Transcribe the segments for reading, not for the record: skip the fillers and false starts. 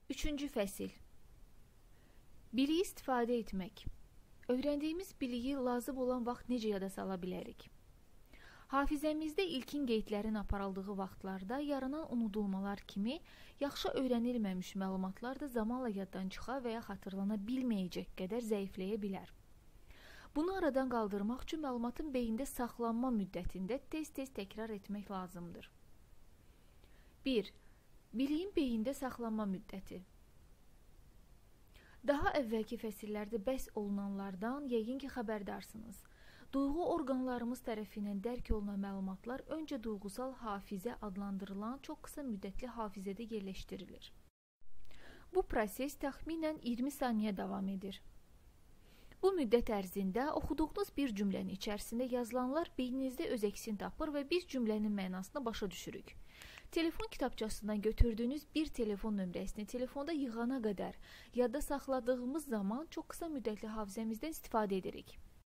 Üçüncü fəsil. Biliyi istifadə etmək. Öyrəndiyimiz biliyi lazım olan vaxt necə yada sala bilərik? Hafizəmizdə ilkin qeydlərin aparıldığı vaxtlarda yaranan unudulmalar kimi yaxşı öyrənilməmiş məlumatlar da zamanla yaddan çıxa və ya xatırlana bilməyəcək qədər zəifləyə bilər. Bunu aradan qaldırmaq üçün məlumatın beyində saxlanma müddətində tez-tez təkrar etmək lazımdır. 1. Biliyin beyində saxlanma müddəti. Daha əvvəlki fəsillərdə bəhs olunanlardan yəqin ki, xəbərdarsınız. Duyğu orqanlarımız tərəfindən dərk olunan məlumatlar öncə duyğusal hafizə adlandırılan çox qısa müddətli hafizədə yerləşdirilir. Bu proses təxminən 20 saniyə davam edir. Bu müddət ərzində oxuduğunuz bir cümlənin içərisində yazılanlar beyninizdə öz əksini tapır və biz cümlənin mənasını başa düşürük. Telefon kitabçasından götürdüyünüz bir telefon nömrəsini telefonda yığana qədər yadda saxladığımız zaman çox qısa müddətli hafizəmizdən istifadə edirik.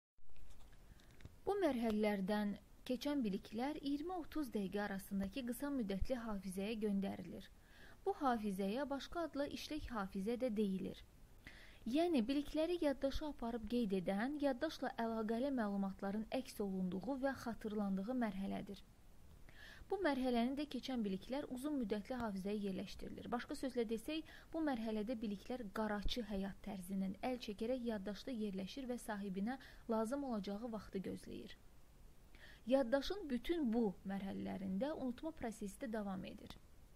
Bu mərhələlərdən keçən biliklər 20-30 dəqiqə arasındakı qısa müddətli hafizəyə göndərilir. Bu hafizəyə başqa adla işlək hafizə də deyilir. Yəni, bilikləri yaddaşa aparıb qeyd edən, yaddaşla əlaqəli məlumatların əks olunduğu və xatırlandığı mərhələdir. Bu mərhələni də keçən biliklər uzun müddətli hafizəyə yerləşdirilir. Başqa sözlə desək, bu mərhələdə biliklər qaraçı həyat tərzindən əl çəkərək yaddaşda yerləşir və sahibinə lazım olacağı vaxtı gözləyir. Yaddaşın bütün bu mərhələlərində unutma prosesi də davam edir.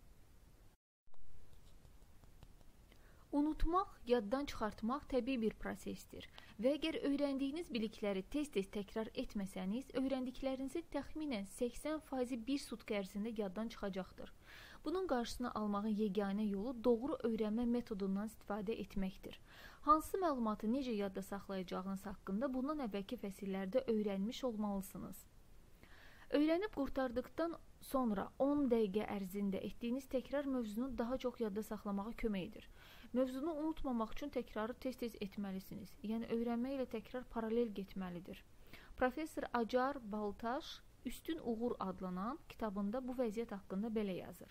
Unutmaq, yaddan çıxartmaq təbii bir prosesdir və əgər öyrəndiyiniz bilikləri tez-tez təkrar etməsəniz, öyrəndiklərinizin təxminən 80% bir sutqa ərzində yaddan çıxacaqdır. Bunun qarşısını almağın yeganə yolu doğru öyrənmə metodundan istifadə etməkdir. Hansı məlumatı necə yadda saxlayacağınız haqqında bundan əvvəlki fəsillərdə öyrənmiş olmalısınız. Öyrənib qurtardıqdan sonra 10 dəqiqə ərzində etdiyiniz təkrar mövzunu daha çox yadda saxlamağa kömək edir. Mövzunu unutmamaq üçün təkrarı tez-tez etməlisiniz. Yəni, öyrənmə ilə təkrar paralel getməlidir. Professor Acar Baltaş Üstün Uğur adlanan kitabında bu vəziyyət haqqında belə yazır.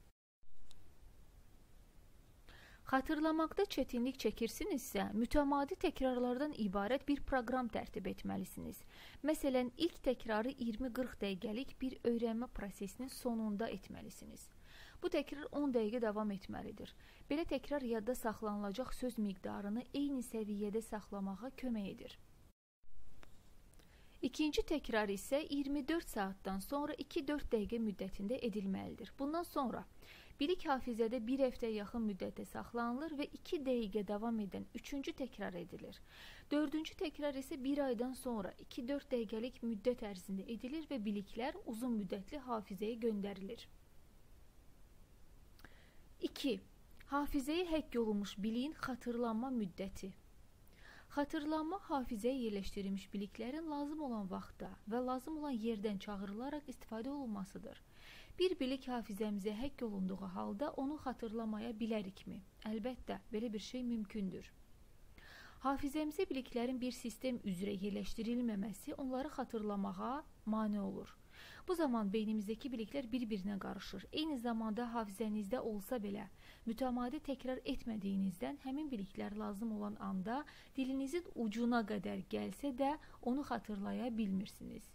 Xatırlamaqda çətinlik çəkirsinizsə, mütəmadi təkrarlardan ibarət bir proqram tərtib etməlisiniz. Məsələn, ilk təkrarı 20-40 dəqiqəlik bir öyrənmə prosesinin sonunda etməlisiniz. Bu təkrar 10 dəqiqə davam etməlidir. Belə təkrar yadda saxlanılacaq söz miqdarını eyni səviyyədə saxlamağa kömək edir. İkinci təkrar isə 24 saatdan sonra 2-4 dəqiqə müddətində edilməlidir. Bundan sonra bilik hafizədə bir həftəyə yaxın müddətdə saxlanılır və 2 dəqiqə davam edən üçüncü təkrar edilir. Dördüncü təkrar isə bir aydan sonra 2-4 dəqiqəlik müddət ərzində edilir və biliklər uzun müddətli hafizəyə göndərilir. 2. Hafizəyə həkk olunmuş biliyin xatırlanma müddəti. Xatırlanma hafizəyə yerləşdirilmiş biliklərin lazım olan vaxtda və lazım olan yerdən çağırılaraq istifadə olunmasıdır. Bir bilik hafizəmizə həkk olunduğu halda onu xatırlamaya bilərikmi? Əlbəttə, belə bir şey mümkündür. Hafizəmizə biliklərin bir sistem üzrə yerləşdirilməməsi onları xatırlamağa mane olur. Bu zaman beynimizdəki biliklər bir-birinə qarışır. Eyni zamanda hafizənizdə olsa belə, mütəmadi təkrar etmədiyinizdən həmin biliklər lazım olan anda dilinizin ucuna qədər gəlsə də onu xatırlaya bilmirsiniz.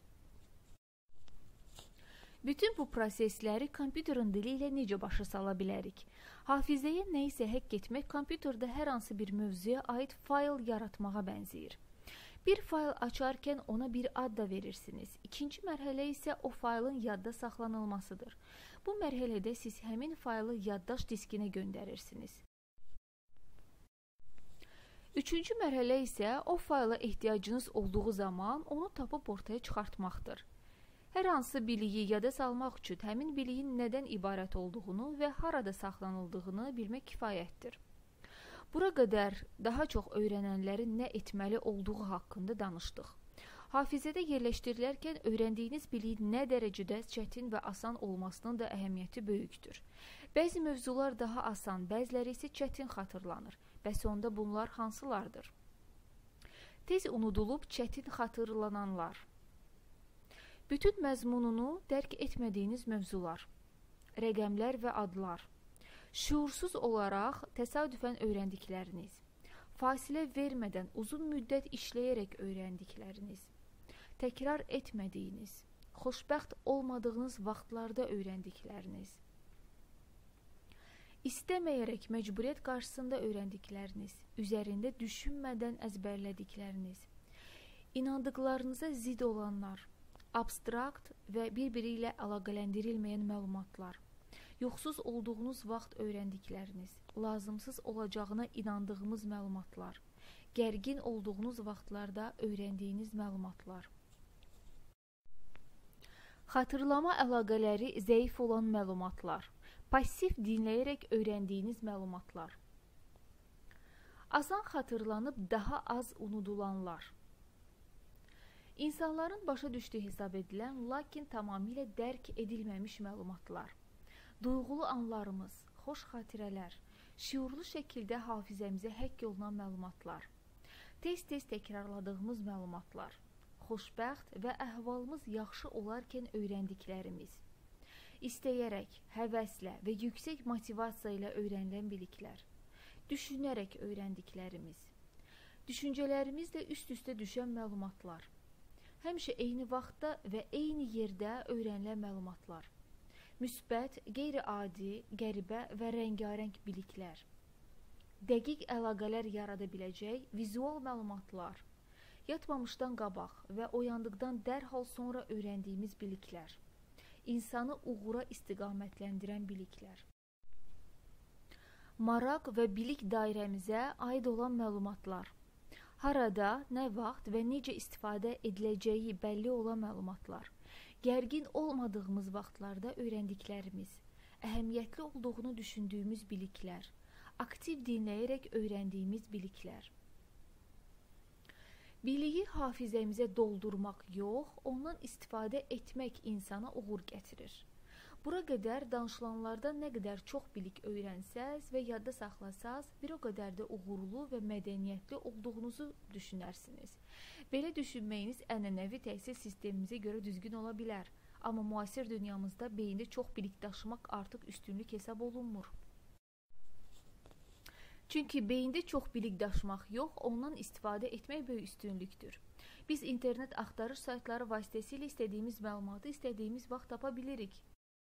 Bütün bu prosesləri kompüterin dili ilə necə başa sala bilərik? Hafizəyə nə isə həkk etmək kompüterdə hər hansı bir mövzuya aid fayl yaratmağa bənzəyir. Bir fayl açarkən ona bir ad da verirsiniz. İkinci mərhələ isə o faylın yadda saxlanılmasıdır. Bu mərhələdə siz həmin faylı yaddaş diskinə göndərirsiniz. Üçüncü mərhələ isə o fayla ehtiyacınız olduğu zaman onu tapıb ortaya çıxartmaqdır. Hər hansı biliyi yada salmaq üçün həmin biliyin nədən ibarət olduğunu və harada saxlanıldığını bilmək kifayətdir. Bura qədər daha çox öyrənənlərin nə etməli olduğu haqqında danışdıq. Hafizədə yerləşdirilərkən öyrəndiyiniz biliyin nə dərəcədə çətin və asan olmasının da əhəmiyyəti böyükdür. Bəzi mövzular daha asan, bəziləri isə çətin xatırlanır. Bəs onda bunlar hansılardır? Tez unudulub çətin xatırlananlar. Bütün məzmununu dərk etmədiyiniz mövzular, rəqəmlər və adlar, Şuursuz olaraq təsadüfən öyrəndikləriniz, fasilə vermədən uzun müddət işləyərək öyrəndikləriniz, təkrar etmədiyiniz, xoşbəxt olmadığınız vaxtlarda öyrəndikləriniz, İstəməyərək məcburiyyət qarşısında öyrəndikləriniz, üzərində düşünmədən əzbərlədikləriniz, inandıqlarınıza zidd olanlar, abstrakt və bir-biri ilə əlaqələndirilməyən məlumatlar, yoxsuz olduğunuz vaxt öyrəndikləriniz, lazımsız olacağına inandığımız məlumatlar, gərgin olduğunuz vaxtlarda öyrəndiyiniz məlumatlar. Xatırlama əlaqələri zəif olan məlumatlar, passiv dinləyərək öyrəndiyiniz məlumatlar. Asan xatırlanıb daha az unudulanlar. İnsanların başa düşdüyü hesab edilən, lakin tamamilə dərk edilməmiş məlumatlar. Duyğulu anlarımız, xoş xatirələr, şüurlu şəkildə hafizəmizə həkk olunan məlumatlar. Tez-tez təkrarladığımız məlumatlar. Xoşbəxt və əhvalımız yaxşı olarkən öyrəndiklərimiz. İstəyərək, həvəslə və yüksək motivasiya ilə öyrənilən biliklər, düşünərək öyrəndiklərimiz, düşüncələrimizlə üst-üstə düşən məlumatlar, həmişə eyni vaxtda və eyni yerdə öyrənilən məlumatlar, müsbət, qeyri-adi, qəribə və rəngarəng biliklər, dəqiq əlaqələr yarada biləcək vizual məlumatlar, yatmamışdan qabaq və oyandıqdan dərhal sonra öyrəndiyimiz biliklər, insanı uğura istiqamətləndirən biliklər. Maraq və bilik dairəmizə aid olan məlumatlar. Harada, nə vaxt və necə istifadə ediləcəyi bəlli olan məlumatlar. Gərgin olmadığımız vaxtlarda öyrəndiklərimiz, əhəmiyyətli olduğunu düşündüyümüz biliklər, aktiv dinləyərək öyrəndiyimiz biliklər. Biliyi hafizəmizə doldurmaq yox, ondan istifadə etmək insana uğur gətirir. Bura qədər danışılanlardan nə qədər çox bilik öyrənsəz və yadda saxlasaz, bir o qədər də uğurlu və mədəniyyətli olduğunuzu düşünərsiniz. Belə düşünməyiniz ənənəvi təhsil sistemimizə görə düzgün ola bilər, amma müasir dünyamızda beyində çox bilik daşımaq artıq üstünlük hesab olunmur. Çünki beyində çox bilik daşımaq yox, ondan istifadə etmək böyük üstünlükdür. Biz internet axtarış saytları vasitəsilə istədiyimiz məlumatı istədiyimiz vaxt tapa bilirik.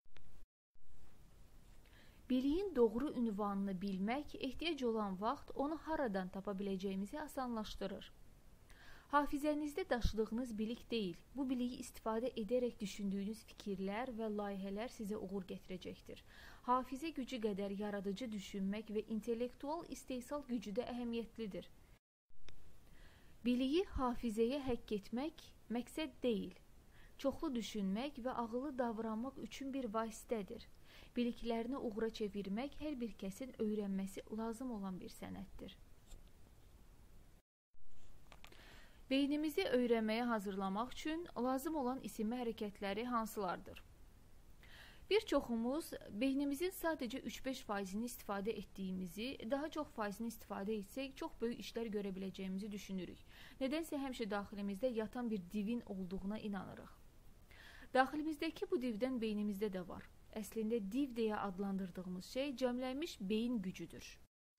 Biliyin doğru ünvanını bilmək, ehtiyac olan vaxt onu haradan tapa biləcəyimizi asanlaşdırır. Hafizənizdə daşıdığınız bilik deyil, bu biliyi istifadə edərək düşündüyünüz fikirlər və layihələr sizə uğur gətirəcəkdir. Hafizə gücü qədər yaradıcı düşünmək və intellektual istehsal gücü də əhəmiyyətlidir. Biliyi hafizəyə həkk etmək məqsəd deyil. Çoxlu düşünmək və ağıllı davranmaq üçün bir vasitədir. Biliklərini uğura çevirmək hər bir kəsin öyrənməsi lazım olan bir sənətdir. Beynimizi öyrənməyə hazırlamaq üçün lazım olan isimli hərəkətləri hansılardır? Bir çoxumuz beynimizin sadəcə 3-5%-ni istifadə etdiyimizi, daha çox faizini istifadə etsək, çox böyük işlər görə biləcəyimizi düşünürük. Nədənsə həmişə daxilimizdə yatan bir divin olduğuna inanırıq. Daxilimizdəki bu divdən beynimizdə də var. Əslində div deyə adlandırdığımız şey cəmlənmiş beyin gücüdür.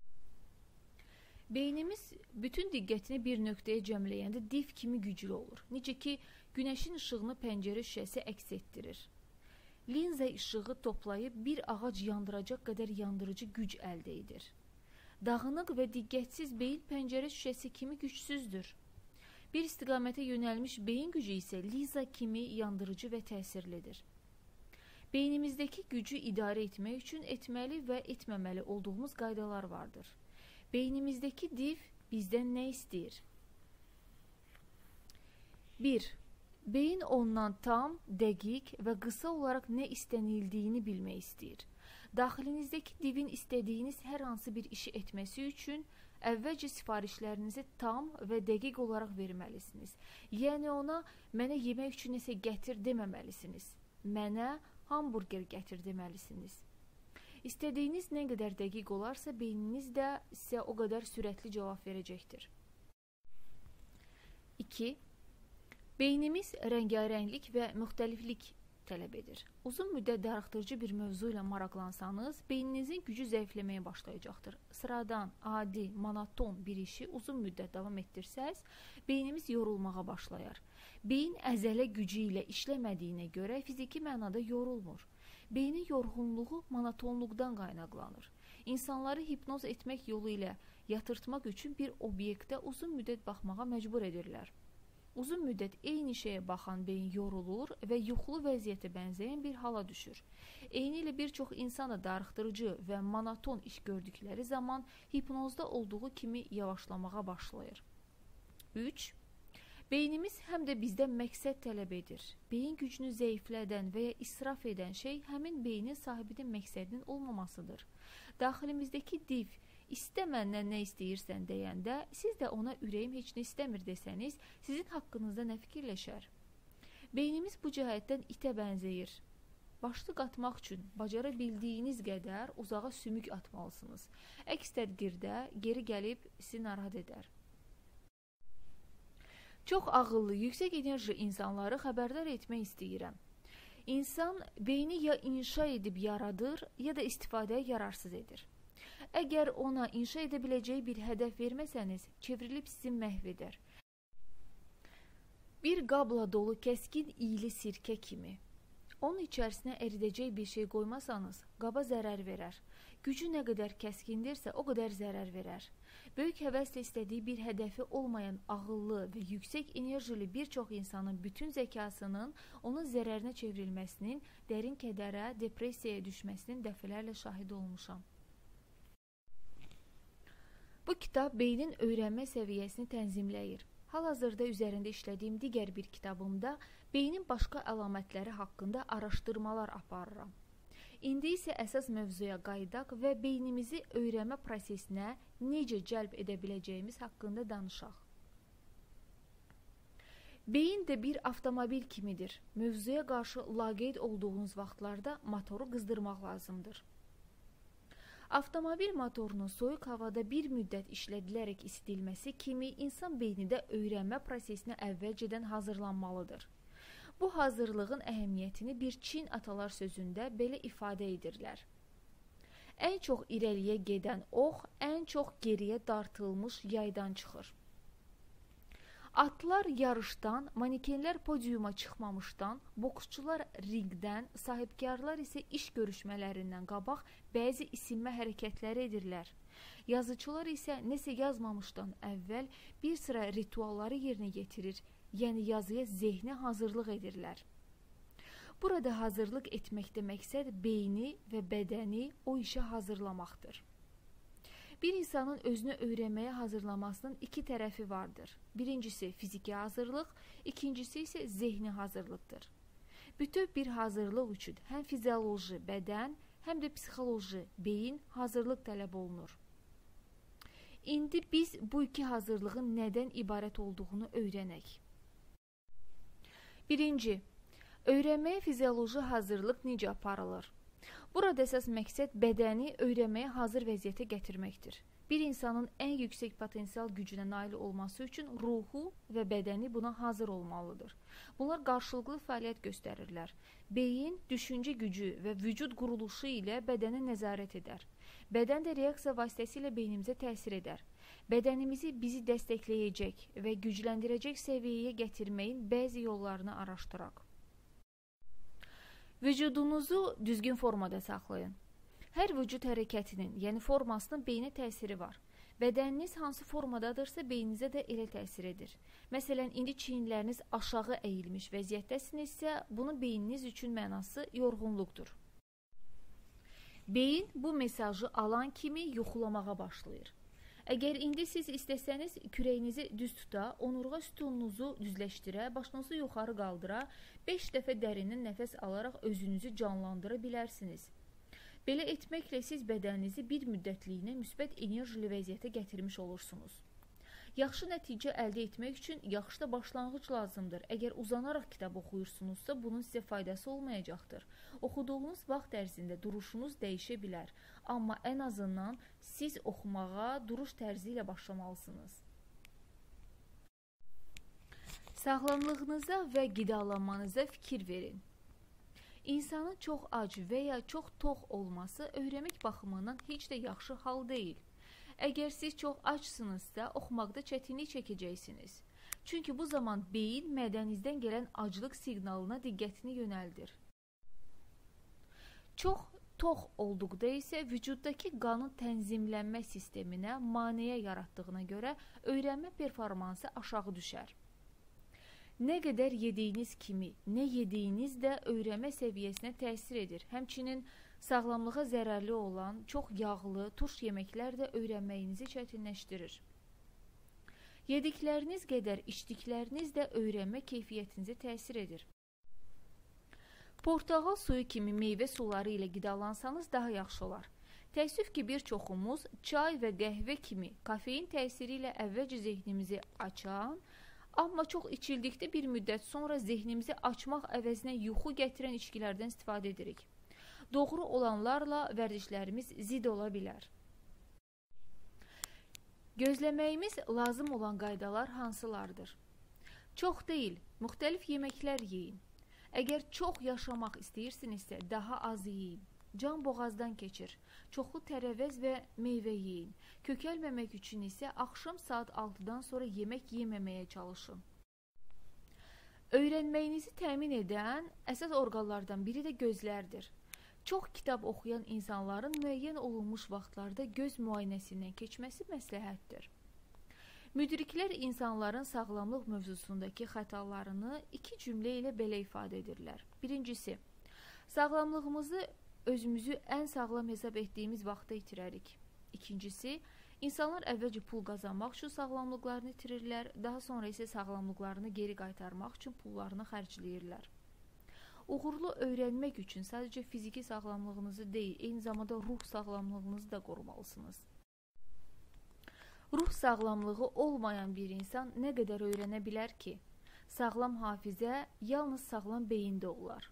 Beynimiz bütün diqqətini bir nöqtəyə cəmləyəndə div kimi güclü olur. Necə ki, günəşin işığını pəncərə şüşəsi əks etdirir. Linza işığı toplayıb bir ağac yandıracaq qədər yandırıcı güc əldə edir. Dağınıq və diqqətsiz beyin pəncərə şüşəsi kimi gücsüzdür. Bir istiqamətə yönəlmiş beyin gücü isə Liza kimi yandırıcı və təsirlidir. Beynimizdəki gücü idarə etmək üçün etməli və etməməli olduğumuz qaydalar vardır. Beynimizdəki div bizdən nə istəyir? 1. Beyin ondan tam, dəqiq və qısa olaraq nə istənildiyini bilmək istəyir. Daxilinizdəki divin istədiyiniz hər hansı bir işi etməsi üçün əvvəlcə sifarişlərinizi tam və dəqiq olaraq verməlisiniz. Yəni ona, mənə yemək üçün nəsə gətir deməməlisiniz. Mənə hamburger gətir deməlisiniz. İstədiyiniz nə qədər dəqiq olarsa, beyniniz də sizə o qədər sürətli cavab verəcəkdir. 2. Beynimiz rəngarənglik və müxtəliflik tələb edir. Uzun müddət darıxdırıcı bir mövzu ilə maraqlansanız, beyninizin gücü zəifləməyə başlayacaqdır. Sıradan, adi, monoton bir işi uzun müddət davam etdirsəz, beynimiz yorulmağa başlayar. Beyin əzələ gücü ilə işləmədiyinə görə fiziki mənada yorulmur. Beynin yorğunluğu monotonluqdan qaynaqlanır. İnsanları hipnoz etmək yolu ilə yatırtmaq üçün bir obyektə uzun müddət baxmağa məcbur edirlər. Uzun müddət eyni şeyə baxan beyin yorulur və yuxulu vəziyyətə bənzəyən bir hala düşür. Eyni ilə bir çox insan da darıxdırıcı və monoton iş gördükləri zaman hipnozda olduğu kimi yavaşlamağa başlayır. 3. Beynimiz həm də bizdən məqsəd tələb edir. Beyin gücünü zəiflədən və ya israf edən şey həmin beynin sahibinin məqsədinin olmamasıdır. Daxilimizdəki div, İstə məndən nə istəyirsən deyəndə, siz də ona ürəyim heç nə istəmir desəniz, sizin haqqınızda nə fikirləşər? Beynimiz bu cəhətdən itə bənzəyir. Başlı qatmaq üçün bacara bildiyiniz qədər uzağa sümük atmalısınız. Əks təqdirdə geri gəlib sizi narahat edər. Çox ağıllı, yüksək enerji insanları xəbərdar etmək istəyirəm. İnsan beyni ya inşa edib yaradır, ya da istifadəyə yararsız edir. Əgər ona inşa edə biləcəyi bir hədəf verməsəniz, çevrilib sizi məhv edər. Bir qabla dolu kəskin iyili sirkə kimi. Onun içərisinə əridəcək bir şey qoymasanız, qaba zərər verər. Gücü nə qədər kəskindirsə, o qədər zərər verər. Böyük həvəslə istədiyi bir hədəfi olmayan ağıllı və yüksək enerjili bir çox insanın bütün zəkasının onun zərərinə çevrilməsinin, dərin kədərə, depressiyaya düşməsinin dəfələrlə şahid olmuşam. Bu kitab beynin öyrənmə səviyyəsini tənzimləyir. Hal-hazırda üzərində işlədiyim digər bir kitabımda beynin başqa əlamətləri haqqında araşdırmalar aparıram. İndi isə əsas mövzuya qayıdaq və beynimizi öyrənmə prosesinə necə cəlb edə biləcəyimiz haqqında danışaq. Beyin də bir avtomobil kimidir. Mövzuya qarşı laqeyd olduğunuz vaxtlarda motoru qızdırmaq lazımdır. Avtomobil motorunun soyuq havada bir müddət işlədilərək isidilməsi kimi insan beyni də öyrənmə prosesinə əvvəlcədən hazırlanmalıdır. Bu hazırlığın əhəmiyyətini bir Çin atalar sözündə belə ifadə edirlər. Ən çox irəliyə gedən ox, ən çox geriyə dartılmış yaydan çıxır. Atlar yarışdan, manekenlər podiuma çıxmamışdan, boksçular ringdən, sahibkarlar isə iş görüşmələrindən qabaq bəzi isinmə hərəkətləri edirlər. Yazıçılar isə nəsə yazmamışdan əvvəl bir sıra ritualları yerinə yetirir, yəni yazıya zehni hazırlıq edirlər. Burada hazırlıq etməkdə məqsəd beyni və bədəni o işə hazırlamaqdır. Bir insanın özünü öyrənməyə hazırlamasının iki tərəfi vardır. Birincisi fiziki hazırlıq, ikincisi isə zehni hazırlıqdır. Bütöv bir hazırlıq üçün həm fizioloji bədən, həm də psixoloji beyin hazırlıq tələb olunur. İndi biz bu iki hazırlığın nədən ibarət olduğunu öyrənək. Birinci, öyrənməyə fizioloji hazırlıq necə aparılır? Burada əsas məqsəd bədəni öyrənməyə hazır vəziyyətə gətirməkdir. Bir insanın ən yüksək potensial gücünə nail olması üçün ruhu və bədəni buna hazır olmalıdır. Bunlar qarşılıqlı fəaliyyət göstərirlər. Beyin, düşüncə gücü və vücud quruluşu ilə bədənə nəzarət edər. Bədən də reaksiya vasitəsilə beynimizə təsir edər. Bədənimizi bizi dəstəkləyəcək və gücləndirəcək səviyyəyə gətirməyin bəzi yollarını araşdıraq. Vücudunuzu düzgün formada saxlayın. Hər vücud hərəkətinin, yəni formasının beyinə təsiri var. Bədəniniz hansı formadadırsa, beyninizə də elə təsir edir. Məsələn, indi çiyinləriniz aşağı əyilmiş vəziyyətdəsinizsə, bunun beyniniz üçün mənası yorğunluqdur. Beyin bu mesajı alan kimi yuxulamağa başlayır. Əgər indi siz istəsəniz kürəyinizi düz tuta, onurğa sütununuzu düzləşdirə, başınızı yuxarı qaldıra, 5 dəfə dərindən nəfəs alaraq özünüzü canlandıra bilərsiniz. Belə etməklə siz bədəninizi bir müddətliyinə müsbət enerjili vəziyyətə gətirmiş olursunuz. Yaxşı nəticə əldə etmək üçün yaxşı da başlanğıc lazımdır. Əgər uzanaraq kitab oxuyursunuzsa, bunun sizə faydası olmayacaqdır. Oxuduğunuz vaxt ərzində duruşunuz dəyişə bilər. Amma ən azından siz oxumağa duruş tərzi ilə başlamalısınız. Sağlamlığınıza və qidalanmanıza fikir verin. İnsanın çox ac və ya çox tox olması öyrənmək baxımından heç də yaxşı hal deyil. Əgər siz çox açsınızsa, oxumaqda çətinlik çəkəcəksiniz. Çünki bu zaman beyin mədənizdən gələn aclıq siqnalına diqqətini yönəldir. Çox tox olduqda isə vücuddakı qanın tənzimlənmə sisteminə maneə yaratdığına görə öyrənmə performansı aşağı düşər. Nə qədər yediyiniz kimi, nə yediyiniz də öyrənmə səviyyəsinə təsir edir. Həmçinin sağlamlığa zərərli olan çox yağlı, turş yeməklər də öyrənməyinizi çətinləşdirir. Yedikləriniz qədər içdikləriniz də öyrənmə keyfiyyətinizi təsir edir. Portağal suyu kimi meyvə suları ilə qidalansanız daha yaxşı olar. Təəssüf ki, bir çoxumuz çay və qəhvə kimi kafein təsiri ilə əvvəlcə zehnimizi açan, amma çox içildikdə bir müddət sonra zehnimizi açmaq əvəzinə yuxu gətirən içkilərdən istifadə edirik. Doğru olanlarla vərdişlərimiz zidd ola bilər. Gözləməyimiz lazım olan qaydalar hansılardır? Çox deyil, müxtəlif yeməklər yeyin. Əgər çox yaşamaq istəyirsinizsə, daha az yeyin. Can boğazdan keçir. Çoxlu tərəvəz və meyvə yeyin. Kökəlməmək üçün isə axşam saat 6-dan sonra yemək yeməməyə çalışın. Öyrənməyinizi təmin edən əsas orqanlardan biri də gözlərdir. Çox kitab oxuyan insanların müəyyən olunmuş vaxtlarda göz müayinəsindən keçməsi məsləhətdir. Müdriklər insanların sağlamlıq mövzusundakı xətalarını iki cümlə ilə belə ifadə edirlər. Birincisi, sağlamlığımızı özümüzü ən sağlam hesab etdiyimiz vaxtda itirərik. İkincisi, insanlar əvvəlcə pul qazanmaq üçün sağlamlıqlarını itirirlər, daha sonra isə sağlamlıqlarını geri qaytarmaq üçün pullarını xərcləyirlər. Uğurlu öyrənmək üçün sadəcə fiziki sağlamlığınızı deyil, eyni zamanda ruh sağlamlığınızı da qorumalısınız. Ruh sağlamlığı olmayan bir insan nə qədər öyrənə bilər ki? Sağlam hafizə yalnız sağlam beyində olar.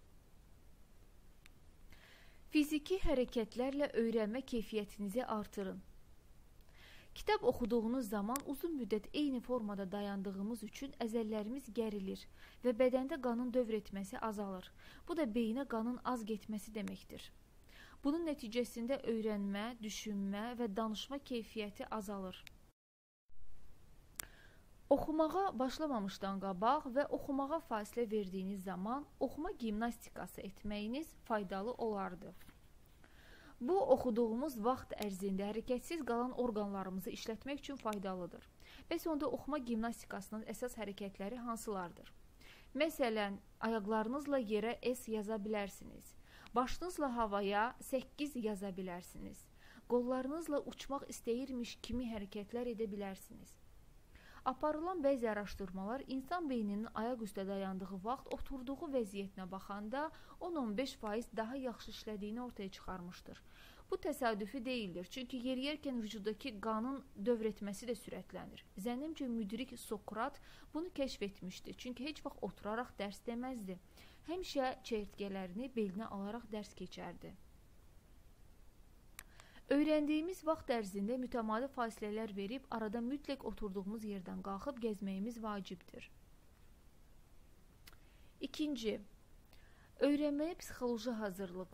Fiziki hərəkətlərlə öyrənmə keyfiyyətinizi artırın. Kitab oxuduğunuz zaman uzun müddət eyni formada dayandığımız üçün əzəllərimiz gərilir və bədəndə qanın dövr etməsi azalır. Bu da beyinə qanın az getməsi deməkdir. Bunun nəticəsində öyrənmə, düşünmə və danışma keyfiyyəti azalır. Oxumağa başlamamışdan qabaq və oxumağa fasilə verdiyiniz zaman oxuma gimnastikası etməyiniz faydalı olardı. Bu, oxuduğumuz vaxt ərzində hərəkətsiz qalan orqanlarımızı işlətmək üçün faydalıdır. Bəs onda oxuma gimnastikasının əsas hərəkətləri hansılardır? Məsələn, ayaqlarınızla yerə S yaza bilərsiniz. Başınızla havaya 8 yaza bilərsiniz. Qollarınızla uçmaq istəyirmiş kimi hərəkətlər edə bilərsiniz. Aparılan bəzi araşdırmalar insan beyninin ayaq üstə dayandığı vaxt oturduğu vəziyyətinə baxanda 10-15% daha yaxşı işlədiyini ortaya çıxarmışdır. Bu təsadüfi deyildir, çünki yeriyərkən vücuddakı qanın dövr etməsi də sürətlənir. Zənnimcə müdrik Sokrat bunu kəşf etmişdi, çünki heç vaxt oturaraq dərs deməzdi. Həmişə çəyirtkələrini belinə alaraq dərs keçərdi. Öyrəndiyimiz vaxt ərzində mütəmadi fasilələr verib arada mütləq oturduğumuz yerdən qalxıb gəzməyimiz vacibdir. İkinci, öyrənməyə psixoloji hazırlıq.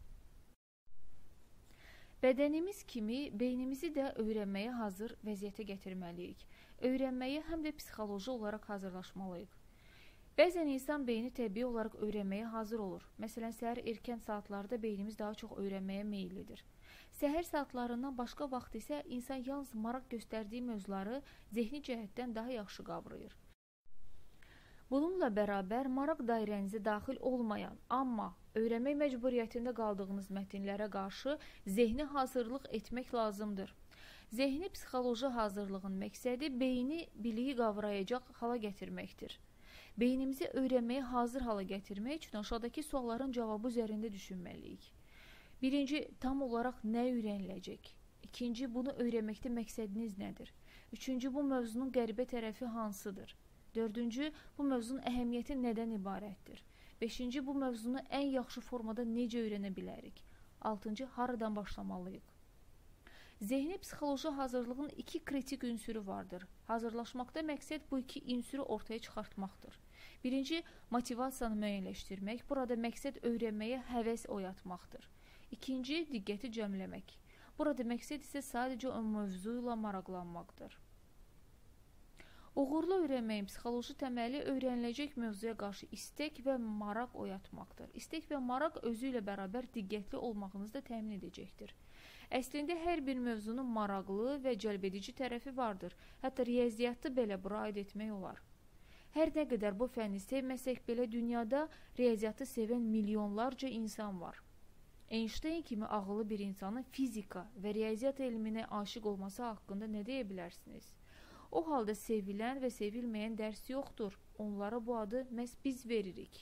Bədənimiz kimi beynimizi də öyrənməyə hazır vəziyyətə gətirməliyik. Öyrənməyə həm də psixoloji olaraq hazırlaşmalıyıq. Bəzən insan beyni təbii olaraq öyrənməyə hazır olur. Məsələn, səhər erkən saatlarda beynimiz daha çox öyrənməyə meyillidir. Səhər saatlarından başqa vaxt isə insan yalnız maraq göstərdiyi mövzuları zehni cəhətdən daha yaxşı qavrayır. Bununla bərabər maraq dairənizə daxil olmayan, amma öyrənmək məcburiyyətində qaldığınız mətnlərə qarşı zehni hazırlıq etmək lazımdır. Zehni psixoloji hazırlığın məqsədi beyni biliyi qavrayacaq hala gətirməkdir. Beynimizi öyrənməyə hazır hala gətirmək üçün aşağıdakı sualların cavabı üzərində düşünməliyik. Birinci, tam olaraq nə öyrəniləcək? İkinci, bunu öyrənməkdə məqsədiniz nədir? Üçüncü, bu mövzunun qəribə tərəfi hansıdır? Dördüncü, bu mövzunun əhəmiyyəti nədən ibarətdir? Beşinci, bu mövzunu ən yaxşı formada necə öyrənə bilərik? Altıncı, haradan başlamalıyıq? Zehni psixoloji hazırlığın iki kritik ünsürü vardır. Hazırlaşmaqda məqsəd bu iki ünsürü ortaya çıxartmaqdır. Birinci, motivasiyanı müəyyənləşdirmək. Burada məqsəd öyrənməyə həvəs oyatmaqdır. İkinci, diqqəti cəmləmək. Burada məqsəd isə sadəcə o mövzu ilə maraqlanmaqdır. Uğurlu öyrənməyin psixoloji təməli öyrəniləcək mövzuya qarşı istək və maraq oyatmaqdır. İstək və maraq özü ilə bərabər diqqətli olmağınızı da təmin edəcəkdir. Əslində hər bir mövzunun maraqlı və cəlbedici tərəfi vardır. Hətta riyaziyyatı belə bura aid etmək olar. Hər nə qədər bu fənni sevməsək belə dünyada riyaziyyatı sevən milyonlarca insan var. Einstein kimi ağıllı bir insanın fizika və riyaziyyat elminə aşiq olması haqqında nə deyə bilərsiniz? O halda sevilən və sevilməyən dərs yoxdur. Onlara bu adı məhz biz veririk.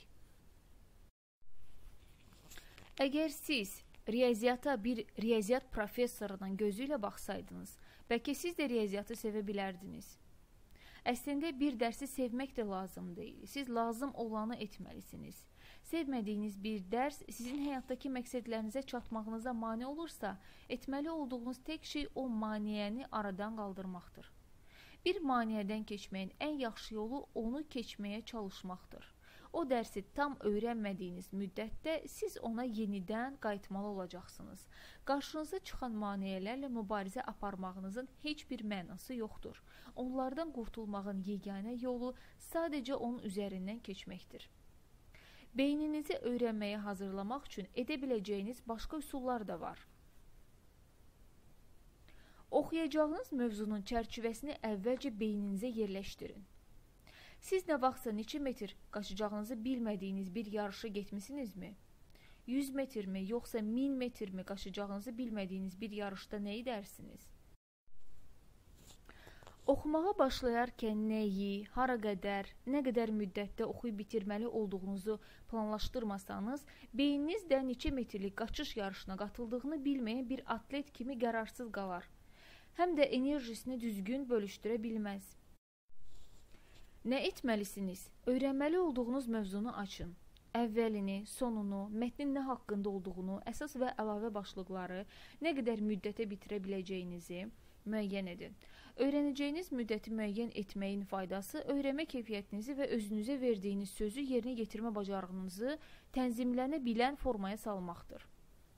Əgər siz riyaziyyata bir riyaziyyat professorunun gözü ilə baxsaydınız, bəlkə siz də riyaziyyatı sevə bilərdiniz. Əslində bir dərsi sevmək də lazım deyil. Siz lazım olanı etməlisiniz. Sevmədiyiniz bir dərs sizin həyatdakı məqsədlərinizə çatmağınıza mane olursa, etməli olduğunuz tək şey o maneəni aradan qaldırmaqdır. Bir maneədən keçməyin ən yaxşı yolu onu keçməyə çalışmaqdır. O dərsi tam öyrənmədiyiniz müddətdə siz ona yenidən qayıtmalı olacaqsınız. Qarşınıza çıxan maneələrlə mübarizə aparmağınızın heç bir mənası yoxdur. Onlardan qurtulmağın yeganə yolu sadəcə onun üzərindən keçməkdir. Beyninizi öyrənməyə hazırlamaq üçün edə biləcəyiniz başqa üsullar da var. Oxuyacağınız mövzunun çərçivəsini əvvəlcə beyninizə yerləşdirin. Siz nə vaxtsa neçə metr qaçacağınızı bilmədiyiniz bir yarışa getmisinizmi? 100 metrmi, yoxsa 1000 metrmi qaçacağınızı bilmədiyiniz bir yarışda nə edərsiniz? Oxumağa başlayarkən nəyi, hara qədər, nə qədər müddətdə oxuyub bitirməli olduğunuzu planlaşdırmasanız, beyniniz də neçə metrlik qaçış yarışına qatıldığını bilməyən bir atlet kimi qərarsız qalar. Həm də enerjisini düzgün bölüşdürə bilməz. Nə etməlisiniz? Öyrənməli olduğunuz mövzunu açın. Əvvəlini, sonunu, mətnin nə haqqında olduğunu, əsas və əlavə başlıqları, nə qədər müddətə bitirə biləcəyinizi müəyyən edin. Öyrənəcəyiniz müddəti müəyyən etməyin faydası öyrənmə keyfiyyətinizi və özünüzə verdiyiniz sözü yerinə yetirmə bacarığınızı tənzimlənə bilən formaya salmaqdır.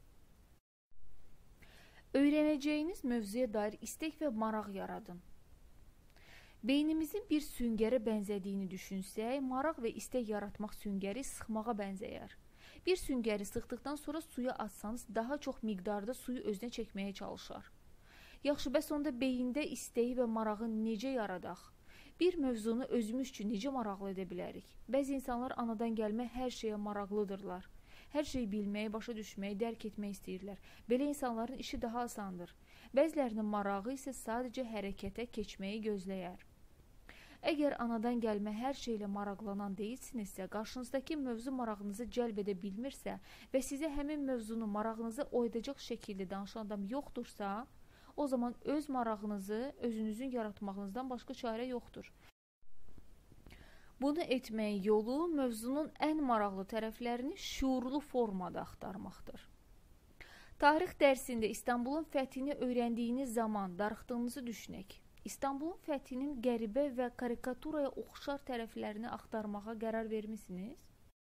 Öyrənəcəyiniz mövzuya dair istək və maraq yaradın. Beynimizin bir süngərə bənzədiyini düşünsək, maraq və istək yaratmaq süngəri sıxmağa bənzəyər. Bir süngəri sıxdıqdan sonra suya atsanız daha çox miqdarda suyu özünə çəkməyə çalışar. Yaxşı, bəs onda beyində istəyi və marağı necə yaradaq? Bir mövzunu özümüz üçün necə maraqlı edə bilərik? Bəzi insanlar anadan gəlmə hər şeyə maraqlıdırlar. Hər şeyi bilməyi, başa düşməyi, dərk etmək istəyirlər. Belə insanların işi daha asandır. Bəzilərinin marağı isə sadəcə hərəkətə keçməyi gözləyər. Əgər anadan gəlmə hər şeylə maraqlanan deyilsinizsə, qarşınızdakı mövzu marağınızı cəlb edə bilmirsə və sizə həmin mövzunu marağınızı oyadacaq şəkildə danışan adam yoxdursa, o zaman öz marağınızı özünüzün yaratmağınızdan başqa çarə yoxdur. Bunu etməyin yolu mövzunun ən maraqlı tərəflərini şuurlu formada axtarmaqdır. Tarix dərsində İstanbulun fəthini öyrəndiyiniz zaman darıxdığınızı düşünək. İstanbulun fəthinin qəribə və karikaturaya oxşar tərəflərini axtarmağa qərar vermisiniz?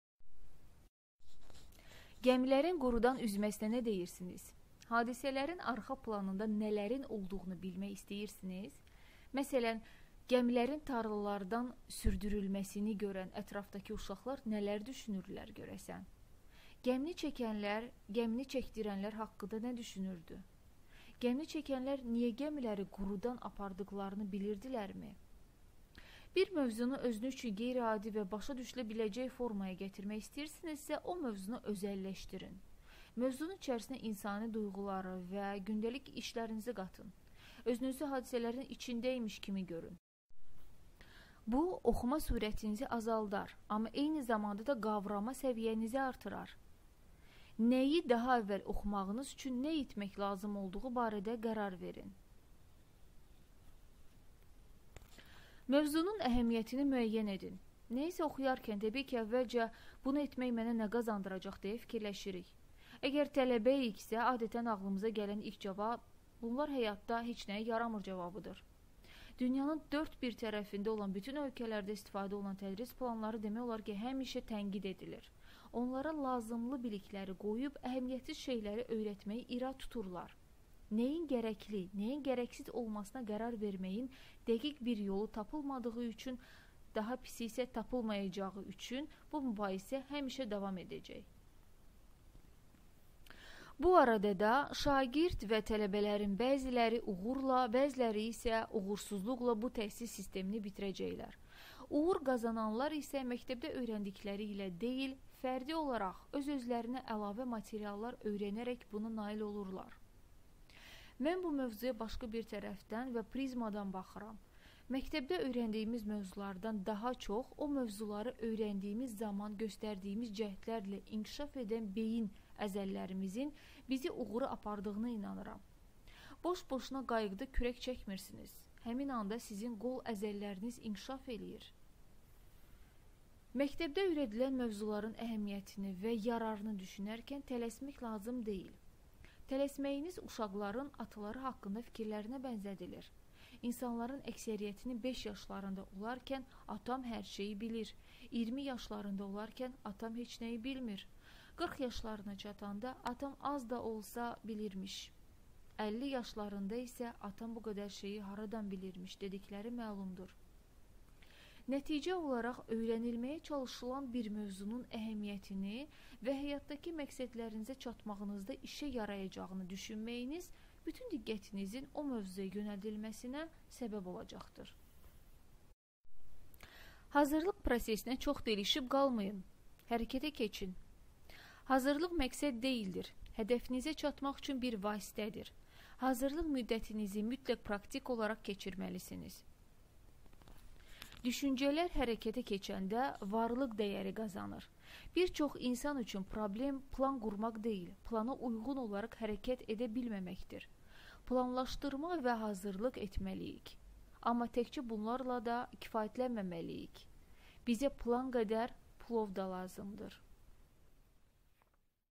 Gəmilərin qurudan üzməsinə nə deyirsiniz? Hadisələrin arxa planında nələrin olduğunu bilmək istəyirsiniz? Məsələn, gəmilərin tarlalardan sürdürülməsini görən ətrafdakı uşaqlar nələr düşünürlər görəsən? Gəmini çəkənlər, gəmini çəkdirənlər haqqında nə düşünürdü? Gəmini çəkənlər niyə gəmiləri qurudan apardıqlarını bilirdilərmi? Bir mövzunu özünüz üçün qeyri-adi və başa düşülə biləcək formaya gətirmək istəyirsinizsə, o mövzunu özəlləşdirin. Mövzunun içərisinə insani duyğuları və gündəlik işlərinizi qatın. Özünüzü hadisələrin içindəymiş kimi görün. Bu, oxuma sürətinizi azaldar, amma eyni zamanda da qavrama səviyyənizi artırar. Nəyi daha əvvəl oxumağınız üçün nə etmək lazım olduğu barədə qərar verin. Mövzunun əhəmiyyətini müəyyən edin. Nəysə oxuyarkən təbii ki, əvvəlcə bunu etmək mənə nə qazandıracaq deyə fikirləşirik. Əgər tələbəyiksə, adətən ağlımıza gələn ilk cavab, bunlar həyatda heç nəyə yaramır cavabıdır. Dünyanın dörd bir tərəfində olan bütün ölkələrdə istifadə olunan tədris planları demək olar ki, həmişə tənqid edilir. Onlara lazımlı bilikləri qoyub, əhəmiyyətsiz şeyləri öyrətməyi irad tuturlar. Nəyin gərəkli, nəyin gərəksiz olmasına qərar verməyin dəqiq bir yolu tapılmadığı üçün, daha pisi isə tapılmayacağı üçün bu mübahisə həmişə davam edəcək. Bu arada da şagird və tələbələrin bəziləri uğurla, bəziləri isə uğursuzluqla bu təhsil sistemini bitirəcəklər. Uğur qazananlar isə məktəbdə öyrəndikləri ilə deyil, fərdi olaraq öz-özlərinə əlavə materiallar öyrənərək buna nail olurlar. Mən bu mövzuya başqa bir tərəfdən və prizmadan baxıram. Məktəbdə öyrəndiyimiz mövzulardan daha çox o mövzuları öyrəndiyimiz zaman göstərdiyimiz cəhdlərlə inkişaf edən beyin əzəllərimizin bizi uğura apardığına inanıram. Boş-boşuna qayıqda kürək çəkmirsiniz. Həmin anda sizin qol əzəlləriniz inkişaf eləyir. Məktəbdə öyrədilən mövzuların əhəmiyyətini və yararını düşünərkən tələsmək lazım deyil. Tələsməyiniz uşaqların ataları haqqında fikirlərinə bənzədilir. İnsanların əksəriyyətini 5 yaşlarında olarkən atam hər şeyi bilir, 20 yaşlarında olarkən atam heç nəyi bilmir, 40 yaşlarına çatanda atam az da olsa bilirmiş, 50 yaşlarında isə atam bu qədər şeyi haradan bilirmiş dedikləri məlumdur. Nəticə olaraq öyrənilməyə çalışılan bir mövzunun əhəmiyyətini və həyatdakı məqsədlərinizə çatmağınızda işə yarayacağını düşünməyiniz bütün diqqətinizin o mövzuya yönəldilməsinə səbəb olacaqdır. Hazırlıq prosesinə çox delişib qalmayın. Hərəkətə keçin. Hazırlıq məqsəd deyildir. Hədəfinizə çatmaq üçün bir vasitədir. Hazırlıq müddətinizi mütləq praktik olaraq keçirməlisiniz. Düşüncələr hərəkətə keçəndə varlıq dəyəri qazanır. Bir çox insan üçün problem plan qurmaq deyil, plana uyğun olaraq hərəkət edə bilməməkdir. Planlaşdırma və hazırlıq etməliyik. Amma təkcə bunlarla da kifayətlənməməliyik. Bizə plan qədər plov da lazımdır.